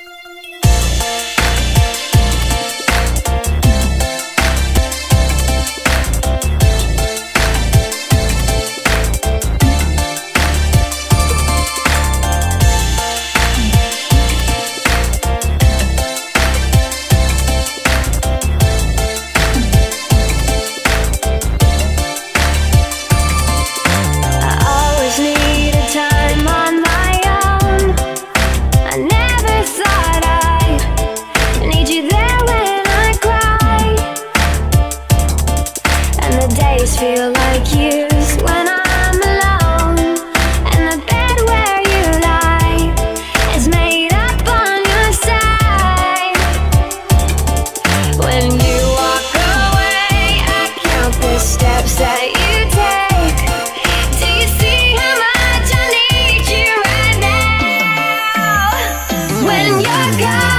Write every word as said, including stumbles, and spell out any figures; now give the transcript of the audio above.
Feel like years when I'm alone, and the bed where you lie is made up on your side. When you walk away, I count the steps that you take. Do you see how much I need you right now? When you're gone,